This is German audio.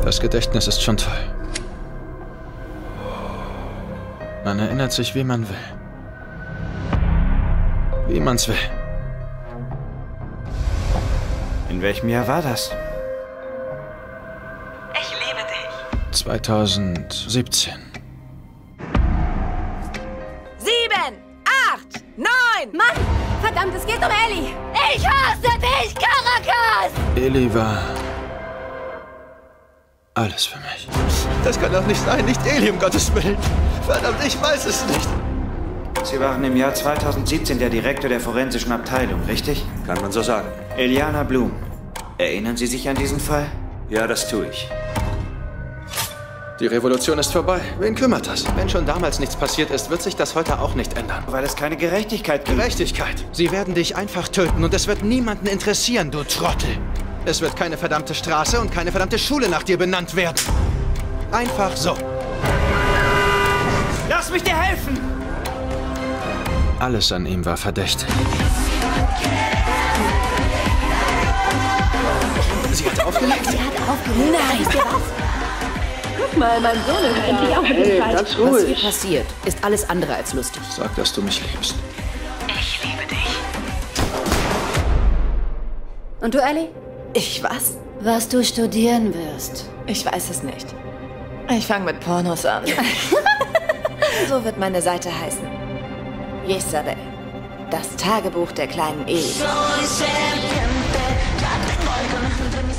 Das Gedächtnis ist schon toll. Man erinnert sich, wie man will. Wie man's will. In welchem Jahr war das? Ich liebe dich. 2017. 7, 8, 9. Mann! Verdammt, es geht um Ellie! Ich hasse dich, Caracas! Ellie war alles für mich. Das kann doch nicht sein, nicht Ellie, um Gottes Willen. Verdammt, ich weiß es nicht. Sie waren im Jahr 2017 der Direktor der forensischen Abteilung, richtig? Kann man so sagen. Eliana Bloom. Erinnern Sie sich an diesen Fall? Ja, das tue ich. Die Revolution ist vorbei. Wen kümmert das? Wenn schon damals nichts passiert ist, wird sich das heute auch nicht ändern. Weil es keine Gerechtigkeit gibt. Gerechtigkeit. Sie werden dich einfach töten und es wird niemanden interessieren, du Trottel. Es wird keine verdammte Straße und keine verdammte Schule nach dir benannt werden. Einfach so. Lass mich dir helfen! Alles an ihm war verdächtig. Sie hat aufgelegt? Sie hat aufgelegt. Nein! Wisst ihr was? Guck mal, mein Sohn ist endlich auch Hey, Zeit. ganz Was hier ruhig. passiert, ist alles andere als lustig. Sag, dass du mich liebst. Ich liebe dich. Und du, Ellie? Ich was? Was du studieren wirst. Ich weiß es nicht. Ich fange mit Pornos an. So wird meine Seite heißen. Jezabel. Das Tagebuch der kleinen Ellie.